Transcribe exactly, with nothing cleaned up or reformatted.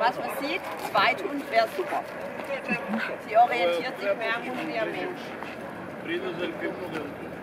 was man sieht, Zweithund wäre super. Sie orientiert sich mehr am Hund wie am Mensch.